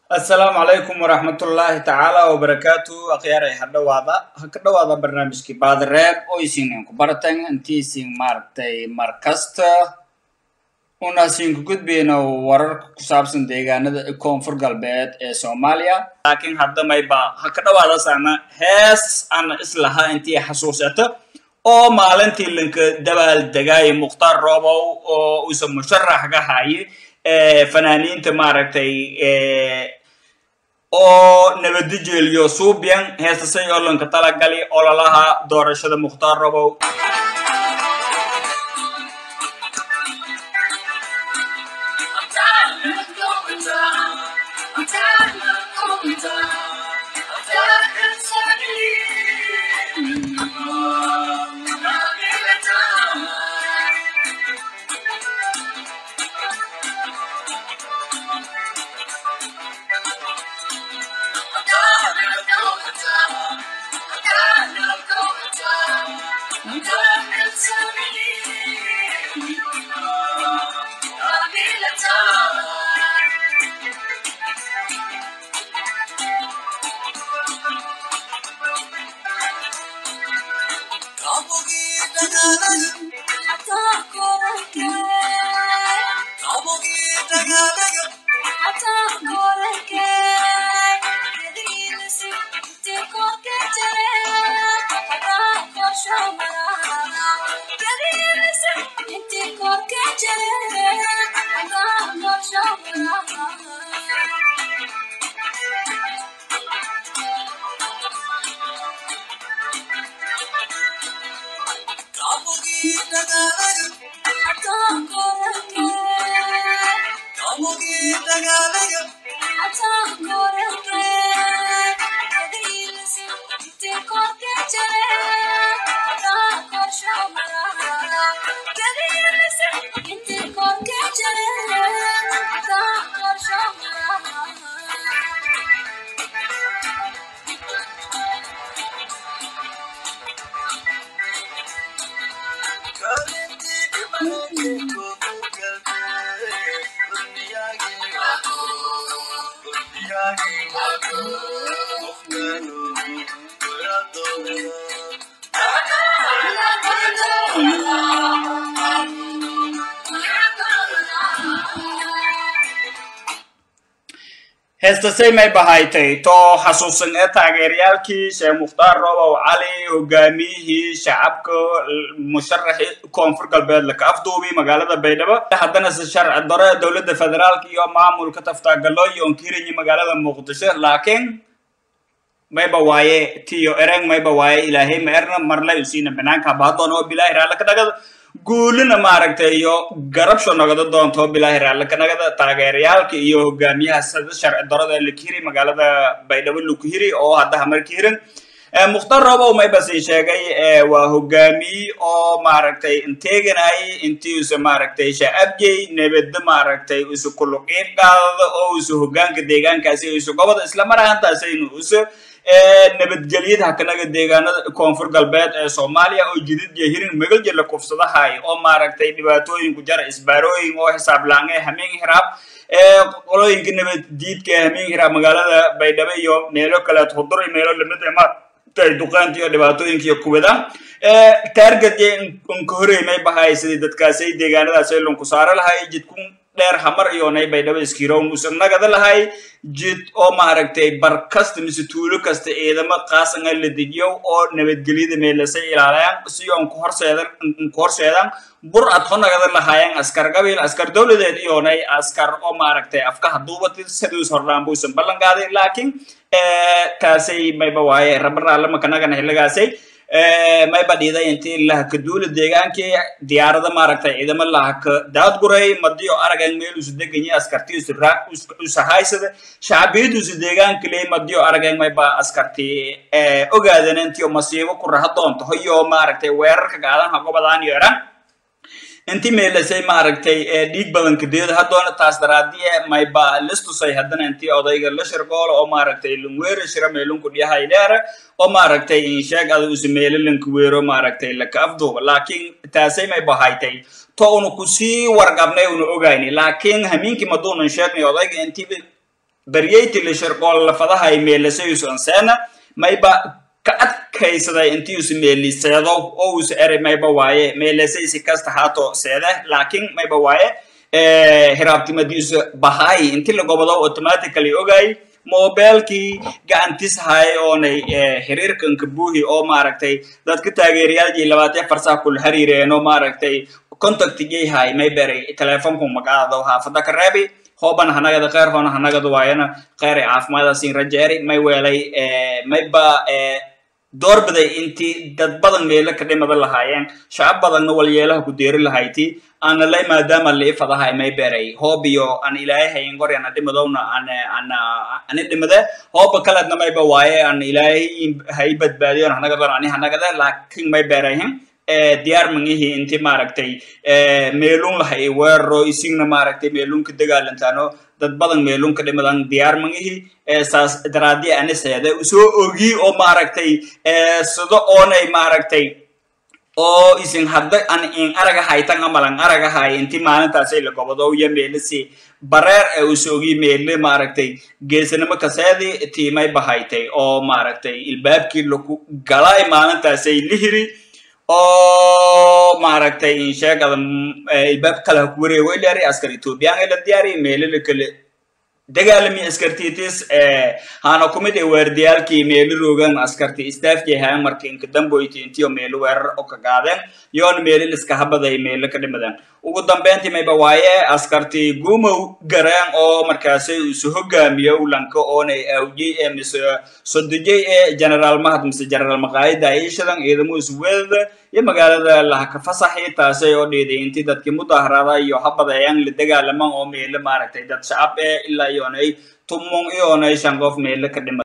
السلام عليكم ورحمة الله تعالى وبركاته أخياري هكذا برنامجك بعد الراب ويسين كبرتن أنتي سين مارتي ماركستا وناسين كود بينا ورر كسابسن ديغانا كونفور قلبات سوماليا لكن هذا ما يبا هكذا سانا هاس أنا إسلها أنتي حسوسته oo maalintii linka dabal dagay muqtar robo oo isoo musharax ka hayay fanaaniinta maaragtay oo nabadgelyada suubiyan heesasay oo lanka tala gali ololaha doorashada muqtar robo هستسي ما بهايتي تو حسوسن تاغيريالكي شي مختار روبو علي وغاميه شعبك مشرح كونفور قلبيد لك افدوبي مقالة بيدبا حدنا شرع الدورة دولة فدرالكي يوم معمول كتفتا قلو يوم كيريني مقالة مقدسة لكن ما بواي تيو ارن ما بواي الهي ما ارن مرلا يسين بنانك بادونو بلا هرالك دغد guulina maaragtay iyo garabsho nagada doonto bilaahi raallaka nagada taageerayaalka iyo hogaamiyaha sharci darada la kiri magaalada Baydhabo lagu hiri oo hadda markiiran muqtar robo may bas sheegay waa hogaamiye oo maaragtay inteeganay intii uu maaragtay shacabjay nabadda maaragtay uu ku luqeyn qaado oo uu hogaanka deegaankaasi uu gobol isla mar ahaantaas inuu nabadgelyada hakanaga deegaanada koonfur galbeed ee Soomaaliya oo jidid yahirin magal jela kufsadahay oo maaragtay dhibaatooyin ku jara isbaarooyin oo xisaab la'aan hameen hiraab qolooyinka nabad diidka hameen hiraab magaalada Baydhabo iyo meelo kale todoba meelo lamid ah tay duqaantii iyo dhibaatooyinka kuwada target in ka horeeyay bahay sidii dadkaas ay deegaanadaas ay lunku saar lahay jidkun dheer hamar iyo nay Baydhabo iskiroon usnagada lahay jid oo maaragtay barkasta mise tuulo kasta eedama qaasan la dejiyo oo nabadgelyada meelasay ilaalayaan si aan ku horseedan bur adxonagada lahaayeen askar qabiil askar dawladeed iyo nay askar oo maaragtay afka haduubati sidoo hordaan buusan ballan qaaday laakiin taasay may bawaaye rabra lama kanaga xilligaasay may badida intii la ka duula deegaankii diyaarada maaragtay ciidamo la ka daad guray madiyo aragan meel u deganyi askartii u sahaysada shacbiyadu deegaanka leey madiyo aragan may ba askartii ogaadeen intii masiibo ku raha doonto hoyo maaragtay weerarka gaadan ha gobadaan yeeran intii meelasay maaragtay dhiig badan kadeed hadoona taas daraadiye may ba listu say hadana intii odayga la shirqool oo maaragtay lunweer shira meelun ku dhiyahay dheer oo maaragtay in sheeg adu ismeelan ku weero maaragtay la ka afdo laakiin taasay may bahaytay to unu ku si warqabnay unu ogaani laakiin hamiinki madoon sheegnay odayga intii بريتي لشرقول لفظها إيميل سيوسون سنة ما يبقى كأكيسدا أنتيو سميلي سيدو أو سأري ما يبقى واي ميل سيسي كاستحاتو سيده لكن ما يبقى واي هرابتي مديوس بهاي أنتي لقبضو أوتوماتيكالي أوغاي موبايلكي gacantis hay oonay xiriirkan kabuuhi oo maaragtay dadka taageerayaal labaatay farsa kul xiriireeno maaragtay contact hay may beeray telefoonku magaado haafada ka reebi hooban hanagada qeer hoona hanagada waayana qeer caafimaad siin rajeeri may weelay may ba doorbiday intii dad badan meel ka dhimada lahaayeen shacab badan wal yeelaha ku deeri lahayti ana lay maadaama la ifadahay may beeray hoobiyo an ilaahay ingoriyana dhimadowna ana dhimada hooba kala namay ba waaye an ilaahay hay badbaadiyo hanagada laakiin may beerayn diyaar mangihi intii maaragtay meelun lahay weero isigna maaragtay meelun ka dagaalantaano dad badan meelun ka dhimadan diyaar mangihi saas daraadi aan seeday soo ogi oo maaragtay sida oonay maaragtay oo isin hadda an in araga haytan amalan araga hay intii maalintaas ay la gobado iyo meelisi bareer ee soo ogi meel maaragtay geesanimo ka seedi tiimay bahaytay oo maaragtay ilbaabkii lagu galay maalintaas ay lihiri oo maaragtay in sheegada ilbaab kala ku wareegay leeyahay askari Ethiopian ee la diyaariyay meel kale dagaalami askartiitis hana kumid weerdiyalkii meel roogan askarti staafkii haa markii in ka damboyti intii meel weerar oo ka gaadeen yoon meel iska habaday meel ka dhimadan ugu dambeyntii may bawaaye askarti gumo garaan oo markaas ay soo hogaamiyo ulanka oo ay awjii sodojay general mahad mise general maqaayada ay shadan ciidamo isweeda iyo magaalada la ka fasaxay taasay oo dheeday intii dadkii mudaharada iyo habadayaan la dagaalamaan oo meel maaragtay dad shacab ilaa yoonay tumon iyo oonay shanqof meel ka dhimay